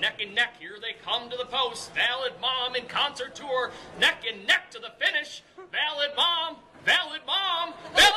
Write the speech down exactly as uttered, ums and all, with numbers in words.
neck and neck, here they come to the post. Valid Mom in concert tour, neck and neck to the finish. Valid Mom, Valid Mom, Valid